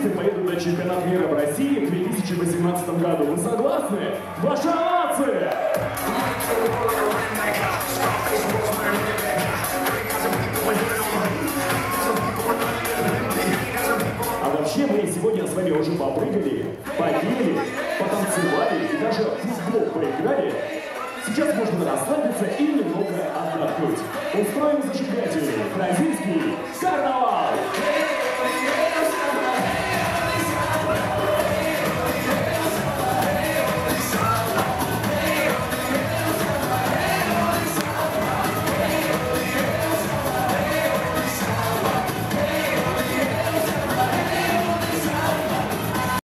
футболисты поедут на чемпионат мира в России в 2018 году. Вы согласны? Ваши овации! А вообще мы сегодня с вами уже попрыгали, попели, потанцевали и даже в футбол поиграли. Сейчас можно расслабиться и немного отдохнуть. Устроим зажигательный бразильский карнавал!